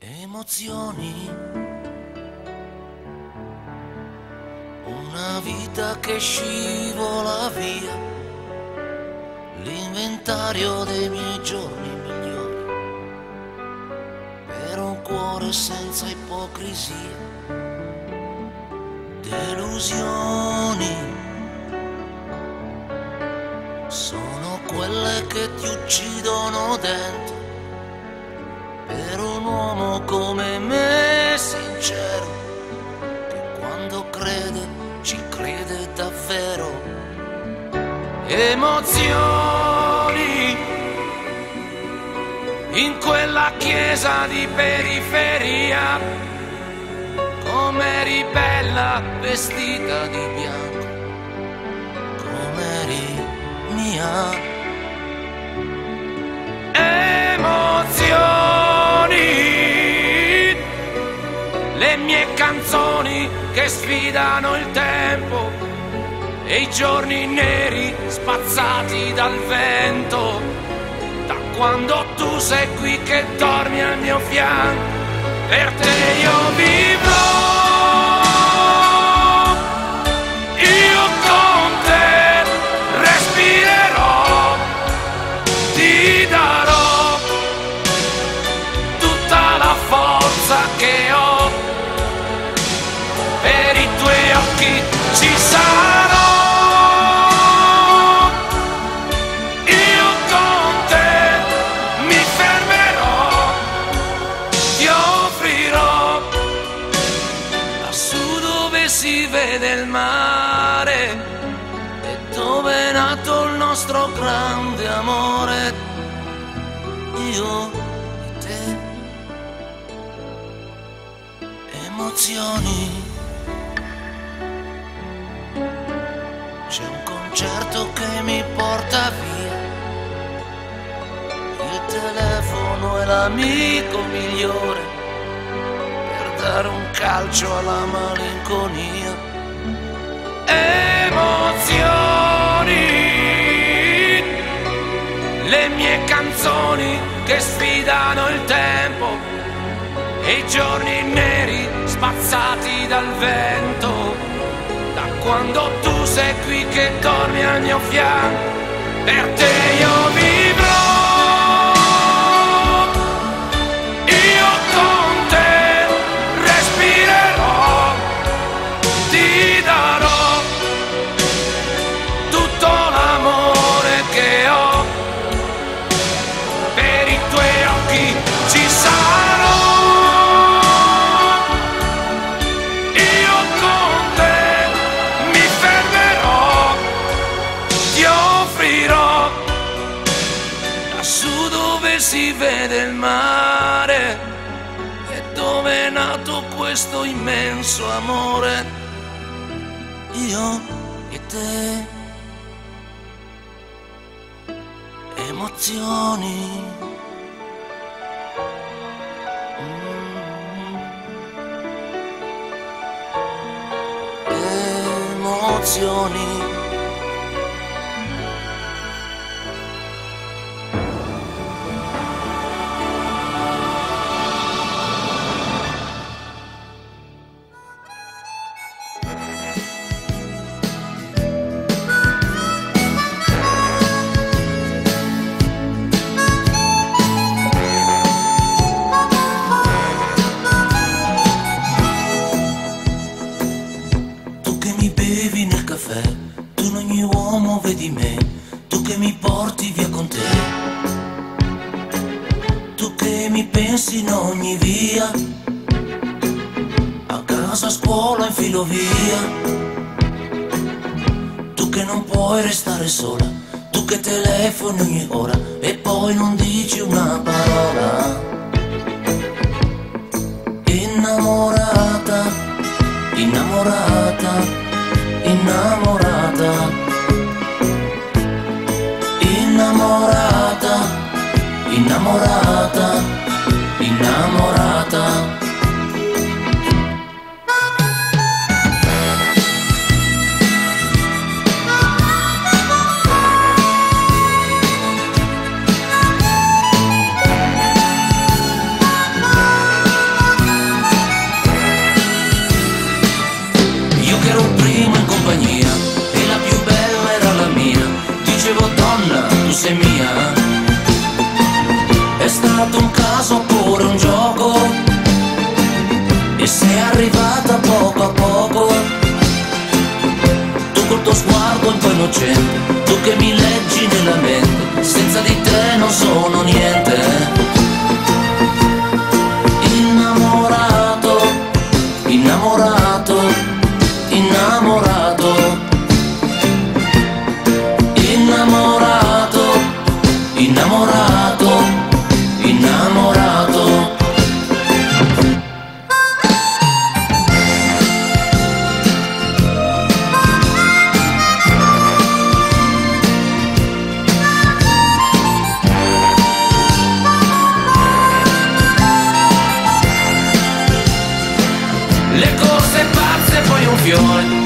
Emozioni, una vita che scivola via, l'inventario dei miei giorni migliori, per un cuore senza ipocrisia, delusioni, sono quelle che ti uccidono dentro. Per un uomo come me, sincero, che quando crede, ci crede davvero. Emozioni, in quella chiesa di periferia, come bella vestita di bianco, come eri mia. Le mie canzoni che sfidano il tempo e i giorni neri spazzati dal vento. Da quando tu sei qui che dormi al mio fianco, per te io vivrò. Io con te respirerò, ti darò tutta la forza che ho. Per i tuoi occhi ci sarò, io con te mi fermerò, ti offrirò, lassù dove si vede il mare e dove è nato il nostro grande amore, io e te. Emozioni, c'è un concerto che mi porta via, il telefono è l'amico migliore per dare un calcio alla malinconia. Emozioni, le mie canzoni che sfidano il tempo e i giorni neri spazzati dal vento. Quando tu sei qui che dormi al mio fianco, per te io vivrò. Io con te respirerò, ti darò tutto l'amore che ho. Per i tuoi occhi ci sarò. Lassù dove si vede il mare e dove è nato questo immenso amore, io e te. Emozioni, emozioni. Tu in ogni uomo vedi me, tu che mi porti via con te, tu che mi pensi in ogni via, a casa, a scuola, in filovia, tu che non puoi restare sola, tu che telefoni ogni ora e poi non dici una parola. Innamorata, innamorata, innamorata, innamorata, innamorata, innamorata. caso oppure un gioco, e sei arrivata poco a poco. Tu col tuo sguardo un po' innocente, tu che mi leggi nella mente, senza di te non sono niente. Innamorato, innamorato, innamorato, innamorato, innamorato, innamorato. Le cose pazze, poi un fiore,